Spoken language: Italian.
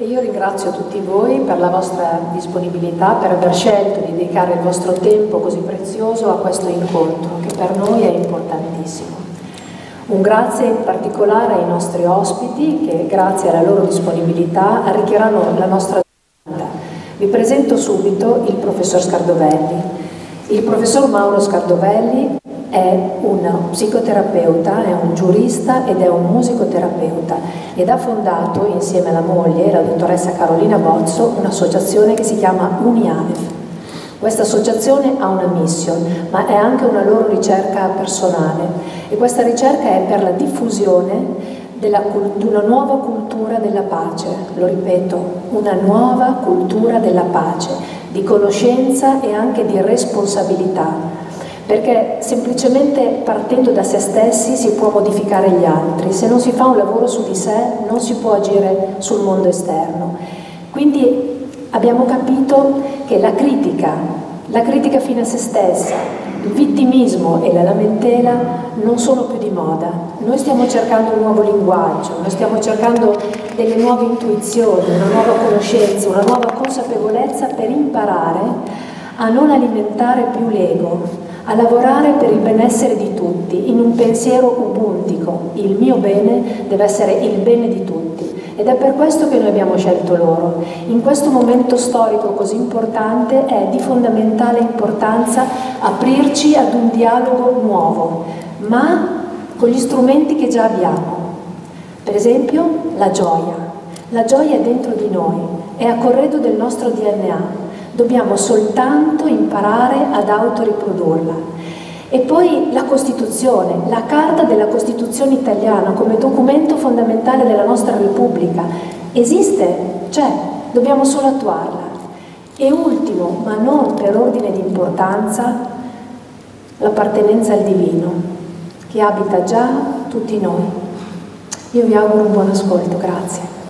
E io ringrazio tutti voi per la vostra disponibilità, per aver scelto di dedicare il vostro tempo così prezioso a questo incontro, che per noi è importantissimo. Un grazie in particolare ai nostri ospiti, che grazie alla loro disponibilità arricchiranno la nostra giornata. Vi presento subito il professor Scardovelli. Il professor Mauro Scardovelli è un psicoterapeuta, è un giurista ed è un musicoterapeuta ed ha fondato insieme alla moglie, la dottoressa Carolina Bozzo, un'associazione che si chiama UniAnef. Questa associazione ha una mission, ma è anche una loro ricerca personale e questa ricerca è per la diffusione di una nuova cultura della pace, lo ripeto, una nuova cultura della pace, di conoscenza e anche di responsabilità. Perché semplicemente partendo da se stessi si può modificare gli altri, se non si fa un lavoro su di sé non si può agire sul mondo esterno. Quindi abbiamo capito che la critica fine a se stessa, il vittimismo e la lamentela non sono più di moda. Noi stiamo cercando un nuovo linguaggio, noi stiamo cercando delle nuove intuizioni, una nuova conoscenza, una nuova consapevolezza per imparare a non alimentare più l'ego, a lavorare per il benessere di tutti, in un pensiero ubuntico. Il mio bene deve essere il bene di tutti. Ed è per questo che noi abbiamo scelto loro. In questo momento storico così importante è di fondamentale importanza aprirci ad un dialogo nuovo, ma con gli strumenti che già abbiamo. Per esempio, la gioia. La gioia è dentro di noi, è a corredo del nostro DNA. Dobbiamo soltanto imparare ad autoriprodurla. E poi la Costituzione, la Carta della Costituzione italiana come documento fondamentale della nostra Repubblica. Esiste, c'è, dobbiamo solo attuarla. E ultimo, ma non per ordine di importanza, l'appartenenza al divino, che abita già tutti noi. Io vi auguro un buon ascolto, grazie.